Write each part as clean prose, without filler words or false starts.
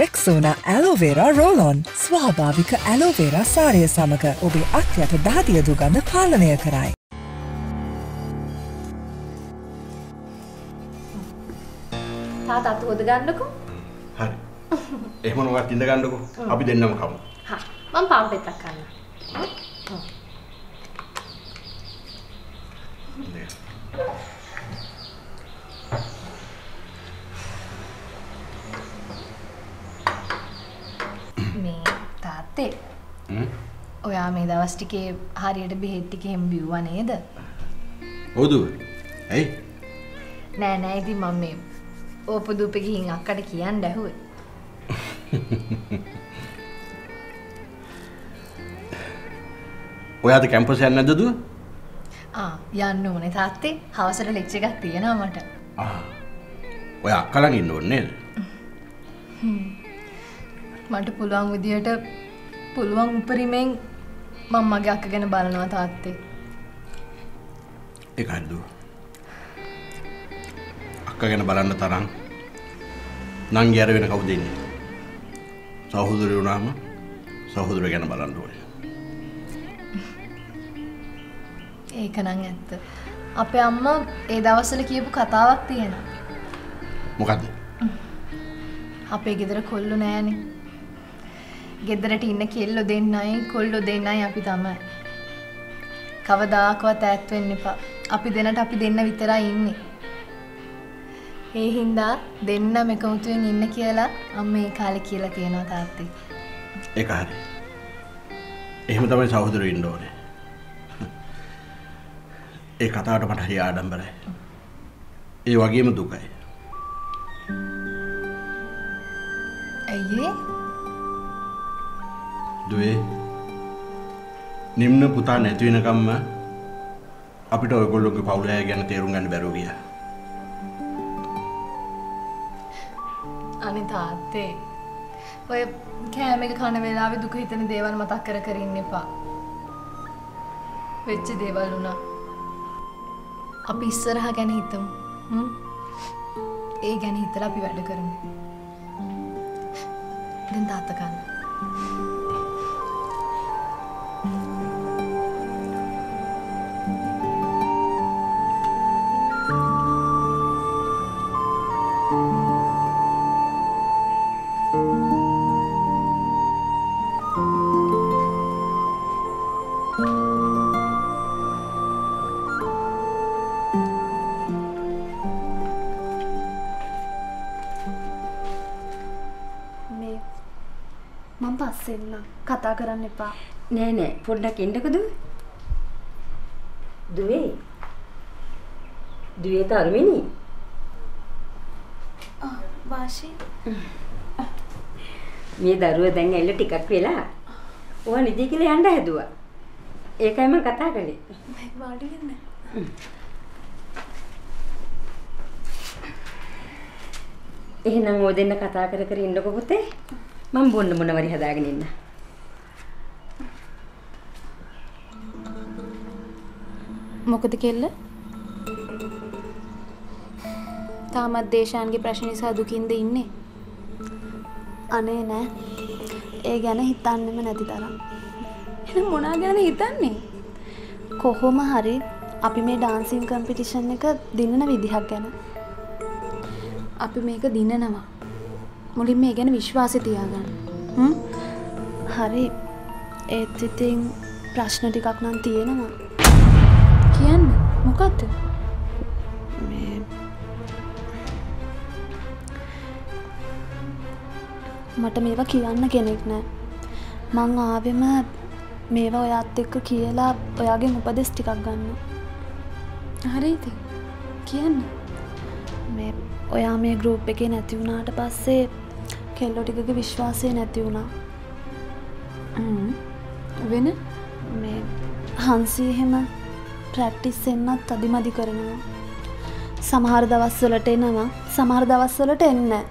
Rexona Aloe Vera Roll-On ස්වාභාවික aloe vera සාරය සමග ඔබේ අත්යට දහදිය දුගඳ පාලනය කරයි. තාත්තා අත හොද ගන්නකෝ. හරි. එහෙම නොවත් ඉඳ ගන්නකෝ. අපි දෙන්නම කමු. හා මම පාන් පෙත්තක් කන්නම්. මේ තාත්තේ ඔයා මේ දවස් ටිකේ හරියට බෙහෙත් ටික එහෙම බිව්වා නේද? ඔව්ද? ඇයි? නෑ ඉතින් මම මේ ඕපදූපේ ගිහින් අක්කට කියන්න ඇහුවේ. ඔයාද කැම්පස් යන්නේ නැද්ද දුව? යන්න ඕනේ තාත්තේ. හවසට ලෙක්චර් එකක් තියෙනවා මට. ඔයා අක්කලන් ඉන්න ඕනේ නේද? මට පුළුවන් විදියට පුළුවන් උපරිමෙන් මම මගේ අක්ක ගැන බලනවා තාත්තේ. ඒක හරිද? අක්ක ගැන බලන්න තරම් නංගි අර වෙන කවුද ඉන්නේ? සහෝදරයෝ වුණාම සහෝදරය ගැන බලන්න ඕනේ. ඒක නම් ඇත්ත. අපේ අම්මා ඒ දවස්වල කියපු කතාවක් තියෙනවා. මොකද්ද? අපේ ගෙදර කොල්ලෝ නෑනේ. ගෙදරට ඉන්න කෙල්ලෝ දෙන්නයි කොල්ලෝ දෙන්නයි අපි තමයි. කවදාකවත් ඈත් වෙන්න එපා. අපි දෙන්නට අපි දෙන්න විතරයි ඉන්නේ. ඒ හින්දා දෙන්නම එකමුතුවෙන් ඉන්න කියලා අම්මා ඒ කාලේ කියලා තියෙනවා තාත්තේ. ඒක හරි. එහෙම තමයි සහෝදරයෝ ඉන්න ඕනේ. ඒ කතාවට මට හරි ආඩම්බරයි. ඒ වගේම දුකයි. ඇයි දුවේ නිම්න පුතා නැති වෙනකම්ම අපිට ඔයගොල්ලෝගේ පවුල අය ගැන තේරුම් ගන්න බැරුව ගියා. අනේ තාත්තේ ඔය කෑම එක කන වෙලාවේ දුක හිතෙන දේවල් මතක් කර කර ඉන්න එපා. වෙච්ච දේවල් උනා. අපි ඉස්සරහා ගැන හිතමු. ඒ ගැන හිතලා අපි වැඩ කරමු. දැන් තාත්තා කන්න. මම පස්සේ එන්න කතා කරන්න එපා. නෑ පොඩ්ඩක් එන්නකෝ දුවේ. දුවේ තරුමිනි. වාෂි. මේ දරුවා දැන් ඇවිල්ලා ටිකක් වෙලා. ඕවා නිදි කියලා යන්න හැදුවා. ඒකයි මම කතා කළේ. මම වාඩි වෙන්න. එහෙනම් ඔය දෙන්න කතා කර කර ඉන්නකෝ පුතේ. මම බොන්න මොනවරි හදාගෙන ඉන්න. මොකද කෙල්ල? තාමත් දේශාන්ගේ ප්‍රශ්න නිසා දුකින්ද ඉන්නේ? අනේ නෑ. ඒ ගැන හිතන්නෙම නැති තරම්. එහෙනම් මොනවා ගැනද හිතන්නේ? කොහොම හරි අපි මේ ඩාන්සින් කම්පිටිෂන් එක දිනන විදිහක් ගැන. අපි මේක දිනනවා. මුලින්ම මේ ගැන විශ්වාසය තියාගන්න. හරි. ඒත් ඉතින් ප්‍රශ්න ටිකක් නම් තියෙනවා. කියන්න. මොකද්ද? මේ මට මේවා කියන්න කෙනෙක් නැහැ. මං ආවෙම මේවා ඔයාත් එක්ක කියලා ඔයාගෙන් උපදෙස් ටිකක් ගන්න. හරිද? කියන්න. මේ ඔයා මේ ගෲප් එකේ නැති වුණාට පස්සේ කෙල්ලෝ ටිකගේ විශ්වාසය නැති වුණා. වෙන මේ හංසි එහෙම ප්‍රැක්ටිස් එන්නත් අදිමදි කරනවා. සමහර දවස්වලට එනවා, සමහර දවස්වලට එන්නේ නැහැ.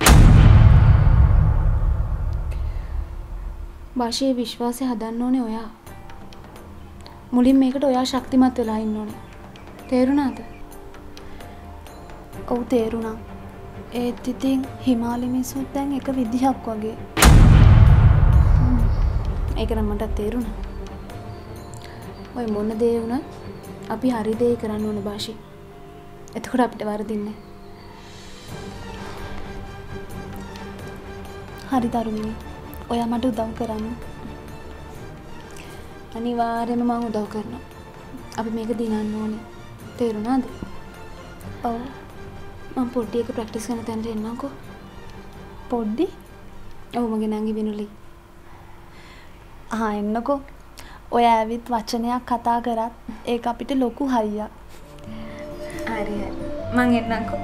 වාෂී විශ්වාසය හදන්න ඕනේ ඔයා. මුලින් මේකට ඔයා ශක්තිමත් වෙලා ඉන්න ඕනේ. තේරුණාද? ඔව් තේරුණා. ඒත් ඉතින් හිමාලි මිනිස්සුත් දැන් එක විදිහක් වගේ. ඒක නම් මට තේරුණා. ඔය මොන දේ වුණත් අපි හරි දේ කරන්න ඕන බාෂි. එතකොට අපිට වරදින්නේ නැහැ. හරි තරුණිය. ඔයා මට උදව් කරන්න. අනිවාර්යයෙන්ම මම උදව් කරනවා. අපි මේක දිනන්න ඕනේ. තේරුණාද? ඔව්. මම පොඩ්ඩි එක ප්‍රැක්ටිස් කරන තැනට එන්නම්කෝ. පොඩ්ඩි? ඔව් මගේ නංගි විනුලි. එන්නකෝ. ඔය ඇවිත් වචනයක් කතා කරත් ඒක අපිට ලොකු හයියක්. හරි හරි. මං එන්නම්කෝ.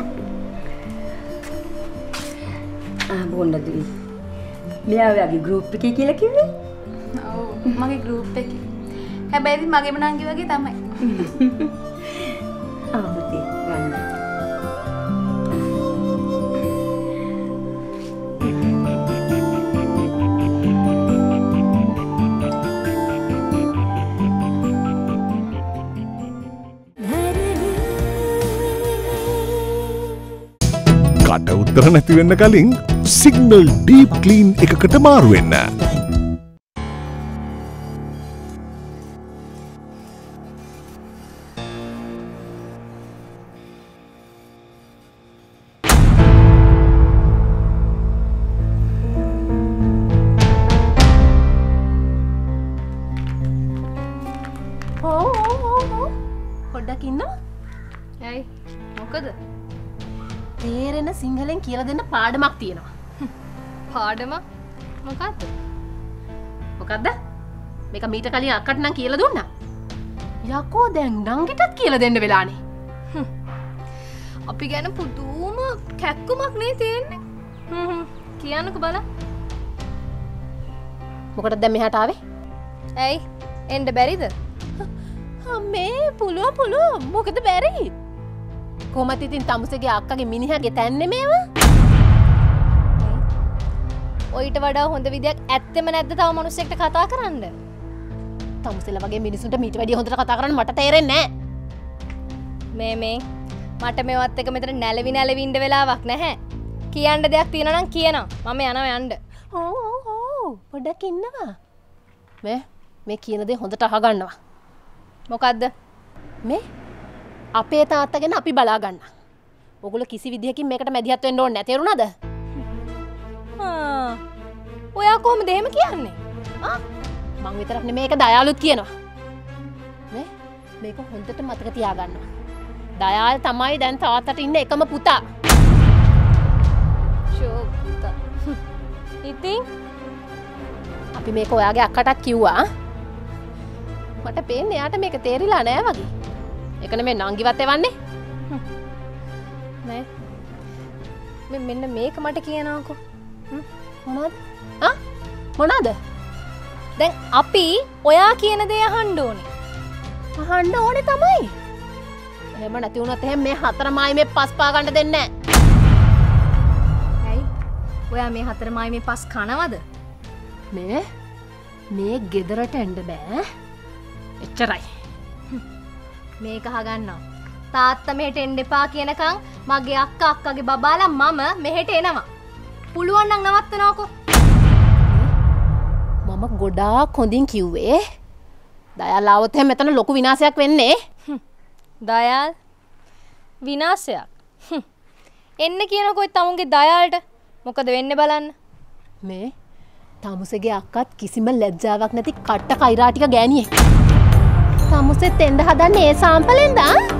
බොන්නදුයි. මෙයා ඔයාගේ ගෲප් එකේ කියලා කිව්වේ? ඔව් මගේ ගෲප් එකේ. හැබැයි ඉතින් මගේම නංගි වගේ තමයි. පුතේ ගන්න. කට උත්තර නැති වෙන්න කලින් සිග්නල් ඩීප් ක්ලීන් එකකට මාරු වෙන්න. පොඩ්ඩක් ඉන්නවා. ඇයි? මොකද? තේරෙන සිංහලෙන් කියලා දෙන්න පාඩමක් තියෙනවා. පාඩමක්? මොකද්ද? මොකද්ද? මේක මීට කලින් අක්කට නම් කියලා දුන්නා. යකෝ දැන් නංගිටත් කියලා දෙන්න වෙලානේ. අපි ගැන පුදුම කැක්කුමක් නේ තියෙන්නේ. කියන්නකෝ බලන්න. මොකටද දැන් මෙහාට ආවේ? ඇයි? එන්න බැරිද? අම්මේ පුළුවන් මොකද බැරි? කොහොමද ඉතින් තමුසේගේ අක්කගේ මිනිහාගේ තැන්නේ මේවා? ඔයිට වඩා හොඳ විදියක් ඇත්තෙම නැද්ද තව මිනිස්සෙක්ට කතා කරන්න? තමුසේලා වගේ මිනිසුන්ට මීට වැඩිය හොඳට කතා කරන්න මට තේරෙන්නේ නැහැ. මේ මට මේවත් එක මෙතන නැලවි ඉන්න වෙලාවක් නැහැ. කියන්න දෙයක් තියෙනවා නම් කියනවා. මම යනවා යන්න. ඔව් පොඩ්ඩක් ඉන්නවා. මේ කියන දේ හොඳට අහගන්නවා. මොකද්ද? මේ අපේ තාත්තා ගැන අපි බලා ගන්න. ඔගොල්ලෝ කිසි විදිහකින් මේකට මැදිහත් වෙන්න ඕනේ නැහැ. තේරුණාද? ඔයා කොහොමද එහෙම කියන්නේ? මං විතරක් නෙමෙයි මේක දයාලුත් කියනවා. මේක හොඳට මතක තියාගන්නවා. දයාල් තමයි දැන් තාත්තට ඉන්න එකම පුතා. පුතා. ඉතින් අපි මේක ඔයාගේ අක්කටත් කිව්වා. මට පේන්නේ එයාට මේක තේරිලා නෑ වගේ. ඒක නෙමෙයි නංගිවත් එවන්නේ. නෑ. මෙන්න මේක මට කියනවාකෝ. මොනවද? මොනවද? දැන් අපි ඔයා කියන දේ අහන්න ඕනේ. අහන්න ඕනේ තමයි. එහෙම නැති වුණොත් එහෙම මේ හතරමයි මේ පස් පා ගන්න දෙන්නේ නෑ. ඇයි? ඔයා මේ හතරමයි මේ පස් කනවද? මේ ගෙදරට එන්න බෑ. එච්චරයි. මේක අහගන්නවා. තාත්තා මෙහෙට එන්න එපා කියනකම් මගේ අක්කාගේ බබාලා මම මෙහෙට එනවා. පුළුවන් නම් නවත්තනවකෝ. මම ගොඩාක් හොඳින් කිව්වේ. දයාල් ආවොත් එහෙනම් මෙතන ලොකු විනාශයක් වෙන්නේ. දයාල් විනාශයක්. එන්න කියනකොයි තමුන්ගේ දයාල්ට මොකද වෙන්නේ බලන්න. මේ තමුසේගේ අක්කත් කිසිම ලැජ්ජාවක් නැති කට්ට කෛරාටික ගෑණියෙක්. තමුසෙත් එන්න හදන්නේ ඒ සාම්පලෙන්ද?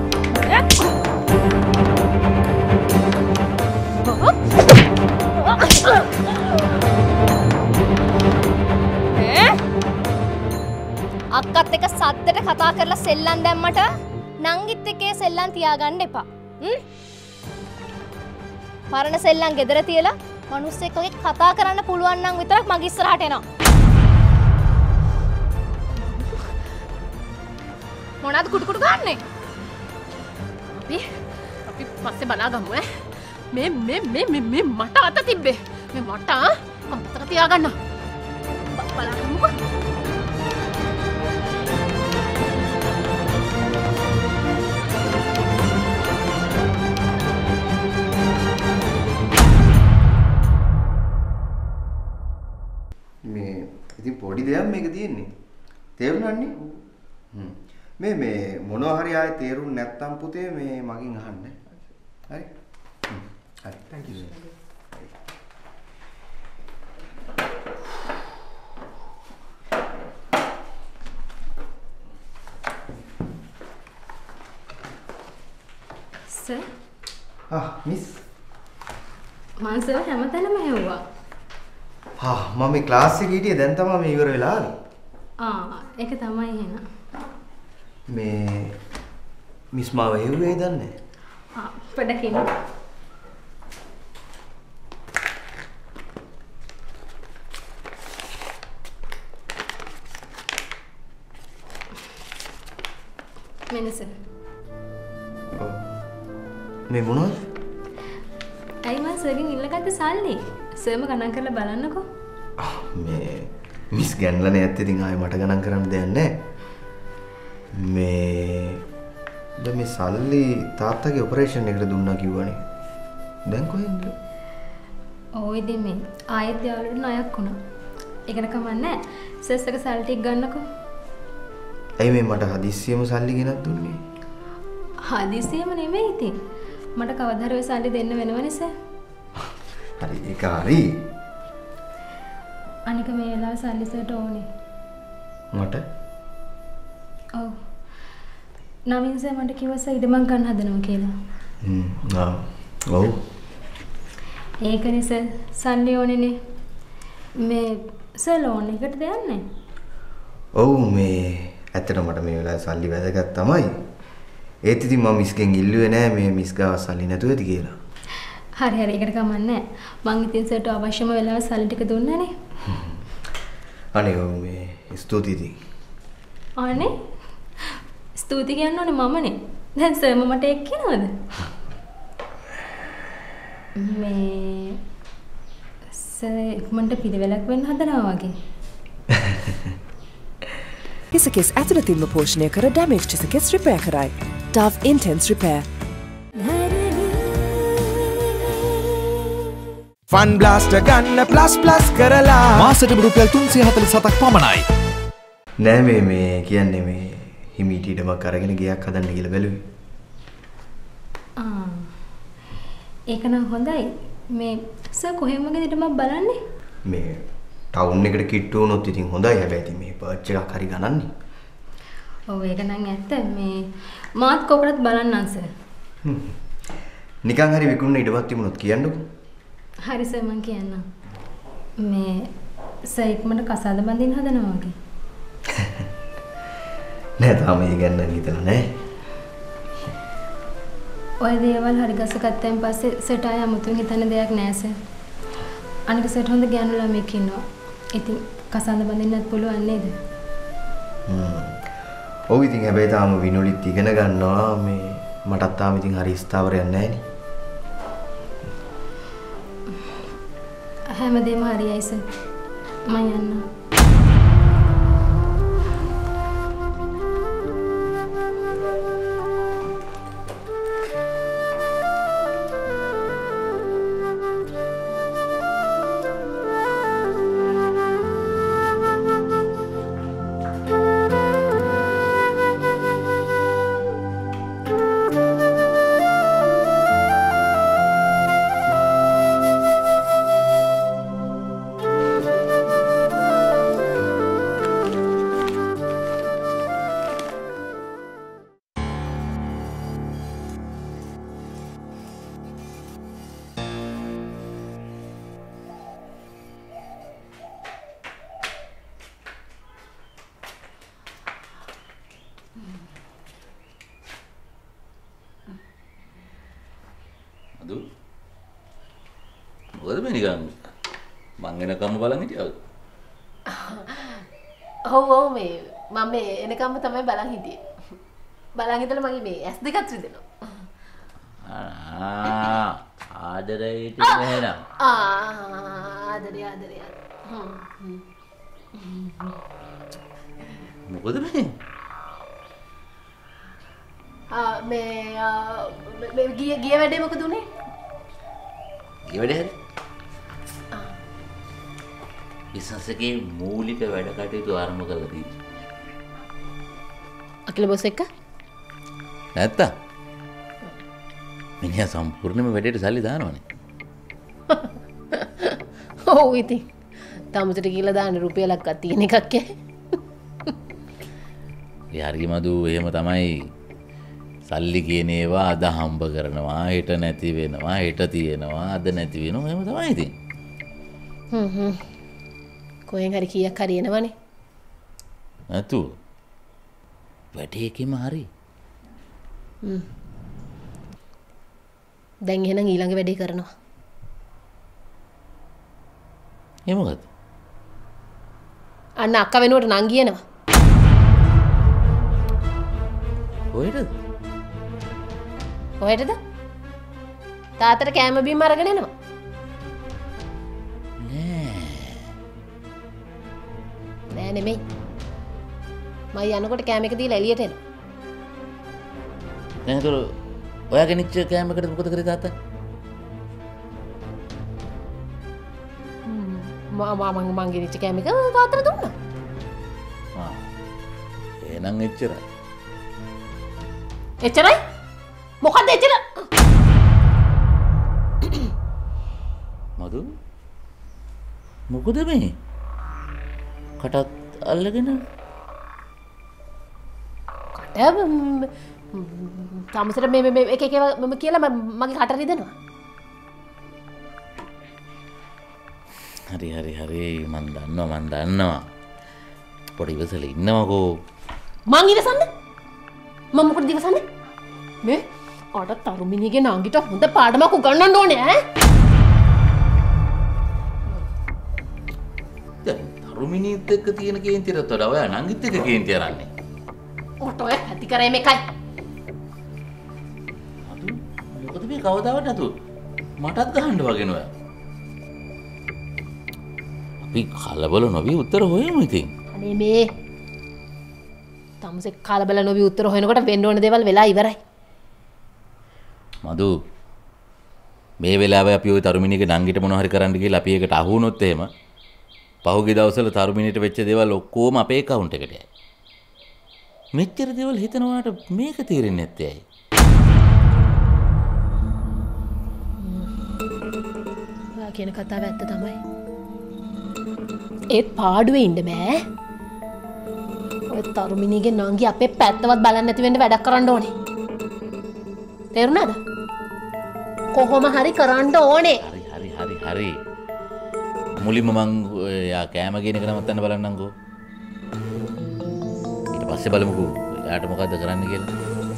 අක්කත් එක්ක සද්දට කතා කරලා සෙල්ලම් දැම්මට නංගිත් එක්ක සෙල්ලම් තියාගන්න එපා. පරණ සෙල්ලම් ගෙදර තියලා මිනිස්සෙක් වගේ කතා කරන්න පුළුවන් නම් විතරක් මගේ ඉස්සරහට එනවා. මොනවද කුඩු කුඩු ගන්නෙ? අපි පස්සේ බලාගමු ඈ. මේ මට අත තිබ්බේ. මේ මට අමතක තියාගන්න. බලාගමුකෝ. තේරුණානේ? මේ මොනවා හරි ආයේ තේරුම් නැත්තම් පුතේ මේ මගෙන් අහන්න. හරි? හරි. thank you sir. Sir miss මම සර් හැමතැනම හෙව්වා. මම මේ ක්ලාස් එකේ හිටියේ දැන් තමයි මේ ඉවර වෙලා ආවේ. ඒක තමයි එහෙනම්. මේ මිස් මාව හෙව්වේ දන්නේ? පොඩකින්. මෙන්නසර්. මේ මොනවද? ඇයි මම සර්ගෙන් ඉල්ලගත්ත සල්ලි? සර්ම ගණන් කරලා බලන්නකෝ. මේ මිස් ගන්නලා නැත් ඉතින් ආයෙ මට ගණන් කරන්න දෙයක් නැහැ. මේ සල්ලි තාත්තගේ ඔපරේෂන් එකට දුන්නා කිව්වනේ. දැන් කොහෙන්ද? ඔව් ඉතින් මේ ආයෙත් යාළුවන්ට ණයක් වුණා. ඒකට කමන්නේ. සර්ස්ගේ සල්ලි ටික ගන්නකෝ. ඇයි මේ මට හදිස්සියම සල්ලි ගෙනත් දුන්නේ? හදිස්සියම නෙමෙයි ඉතින්. මට කවදා හරි ඔය සල්ලි දෙන්න වෙනවනේ සර්. හරි ඒක හරි. අනික මේ වෙලාවේ සල්ලි සර්ට ඕනේ. මට? ඔව්. නවීන් සර් මට කිව්වා සර් ඉඩමක් ගන්න හදනවා කියලා. ඔව්. ඒකනේ සර් සල්ලි ඕනේනේ. මේ සර් ලෝන් එකට දෙන්නේ. ඔව් මේ ඇත්තට මට මේ වෙලාවේ සල්ලි වැදගත් තමයි. ඒත් ඉතින් මම මිස්ගෙන් ඉල්ලුවේ නෑ මේ මිස් ගාව සල්ලි නැතුව ඇති කියලා. හරි ඒකට කමන්නේ නෑ. මං ඉතින් සර්ට අවශ්‍යම වෙලාව සල්ලි ටික දුන්නානේ. අනේ ඔව් මේ ස්තුතියි ඉතින්. අනේ ස්තුති කියන්න ඕනේ මමනේ. දැන් සර්ම මට එක් කියනවද? මේ සර් ඉක්මනට පිළිවෙලක් වෙන්න හදනවා වගේ. හිසකෙස් ඇතුළතින්ම පෝෂණය කර ඩැමේජ් හිසකෙස් රිපෙයාර් කරයි. Dove Intense Repair. Fun blaster ගන්න ප්ලස් කරලා මාසෙට රුපියල් 347ක් පමණයි. නෑ මේ කියන්නේ මේ හිමීට ඉඩමක් අරගෙන ගයක් හදන්න කියලා බැලුවේ. ඒක නම් හොඳයි. මේ සර් කොහෙන් වගේ ඉඩමක් බලන්නේ? මේ ටවුන් එකට කිට්ටු වුණොත් ඉතින් හොඳයි. හැබැයි ඉතින් මේ පර්ච් එකක් හරි ගණන්නේ. ඔව් ඒක නම් ඇත්ත. මේ මාත් කොකටත් බලන්නම් සර්. නිකන් හරි විකුණන ඉඩමක් තිබුණොත් කියන්නකෝ. හරි සර් මං කියන්නම්. මේ සර් ඉක්මනට කසාද බඳින්න හදනවා වගේ. නෑ තාම ඒ ගන්න හිතලා නෑ. ඔය දේවල් හරි ගස ගත්තයින් පස්සේ සර්ට ආය අමුතුන් හිතන්න දෙයක් නෑ සර්. අනික සර්ට හොඳ ගෑනු ළමෙක් ඉන්නවා. ඉතින් කසාද බඳින්නත් පුළුවන් නේද? ඔව් ඉතින් හැබැයි තාම විනුලිත් ඉගෙන ගන්නවා. මේ මටත් තාම ඉතින් හරි ස්ථාවරයක් නැහැ නේ. හැමදේම හරියයි සර්. මම යන්නම්. අදු මොකද මේ නිකන් මං එනකම්ම බලන් හිටියද? ඔව් මේ මම මේ එනකම්ම තමයි බලන් හිටියේ. බලන් ඉඳලා මගේ මේ ඇස් දෙකත් රිදෙනවා. ආදරේ ඉතින් එහෙනම්. ආදරේ. මොකද මේ? මේ ගිය වැඩේ මොකද උනේ? ගිය වැඩේ හරි. බිස්නස් එකේ මූලික වැඩ කටයුතු ආරම්භ කරලා තියෙනවා. අකිල බොස් එක්ක නැත්තා මිනිහා සම්පූර්ණයෙන්ම වැඩේට සල්ලි දානවනේ. ඔව් ඉතින් තමුසට කියලා දාන්න රුපියලක්වත් තියෙන එකක් ඈ. යාරි මදු එහෙම තමයි සල්ලි කියන ඒවා අද හම්බ කරනවා හෙට නැති වෙනවා හෙට තියෙනවා අද නැති වෙනවා එහෙම තමයි ඉතින්. කොහෙන් හරි කීයක් හරි එනවනේ. නැතු වැඩේකෙම හරි. දැන් එහෙනම් ඊළඟ වැඩේ කරනවා. ඒ මොකද? අන්න අක්ක වෙනුවට නංගි එනවා. කොහෙටද? කොහෙටද? තාත්තට කෑම බීම අරගෙන එනවා. නෑ නෙමෙයි. මම යනකොට කෑම එක දීලා එළියට එනවා. දැන් ඒතර ඔයා ගෙනිච්ච කෑම එකට මොකද කරේ තාත්තා? මං ගෙනිච්ච කෑම එක තාත්තට දුන්නා. එහෙනම් එච්චරයි. එච්චරයි? මොකද්ද එච්චර? මදු මොකද මේ? කටත් අල්ලගෙන තමසට මේ එක එක මම කියලා මගේ කට රිදෙනවා. හරි හරි හරි මන් දන්නවා පොඩි ඉවසලා ඉන්නවකෝ. මං ඉවසන්නේ? මම මොකටද ඉවසන්නේ? මේ අර තරුමිනිගේ නංගිට හොඳ පාඩමක් උගන්වන්න ඕනේ ඈ. දැන් තරුමිනිත් එක්ක තියෙන කේන්තියට වඩා ඔයා නංගිත් එක්ක කේන්ති අරන්නේ. ඔට ඔය ඇති කරේ මේකයි. මොකද මේ කවදාවත් නැතු මටත් ගහන්න වගේ නෝ. අපි කලබල නොවි උත්තර හොයමු ඉතින්. අනේ මේ තමුසේ කලබල නොවි උත්තර හොයනකොට වෙන්න ඕන දේවල් වෙලා ඉවරයි. මදු මේ වෙලාවේ අපි ওই තරුමිනිගේ නංගිට මොනවා හරි කරන්න ගිහලා අපි ඒකට අහු වුණොත් එහෙම පහුගිය දවස්වල තරුමිනිට වෙච්ච දේවල් ඔක්කොම අපේ account එකට යයි. මෙච්චර දේවල් හිතනවාට මේක තේරෙන්නේ නැත්තේ ඇයි? ඔයා කියන කතාව ඇත්ත තමයි. ඒත් පාඩුවේ ඉන්න බෑ. ඔය තරුමිනිගේ නංගි අපේ පැත්තවත් බලන්න නැති වෙන්න වැඩක් කරන්න ඕනේ. තේරුණාද? කොහොම හරි කරන්න ඕනේ. හරි. මුලින්ම මං යා කෑම කියන එක නවත්තන්න බලන්නම්කෝ. ඊට පස්සේ බලමුකෝ යාට මොකද්ද කරන්න කියලා.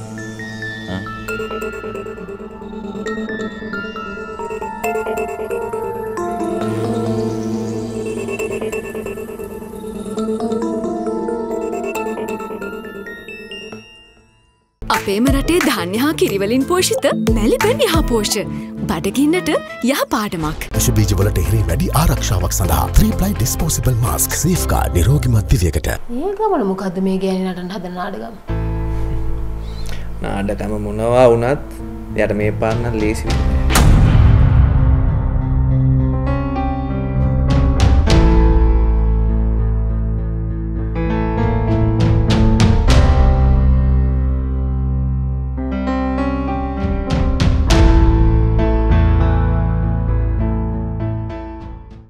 අපේම රටේ ධාන්‍ය හා කිරිවලින් පෝෂිත මැලිබන් යහ පෝෂ බඩගින්නට යහ පාඩමක්. විෂ බීජවලට එරෙහි වැඩි ආරක්ෂාවක් සඳහා 3ply disposable mask safeguard නිරෝගිමත් දිවියකට. මේ ගමන මොකද්ද මේ ගෑණි නටන හදන නාඩගම? නාඩගම මොනවා වුණත් යට මේ පාරන ලේසි වෙන්නේ.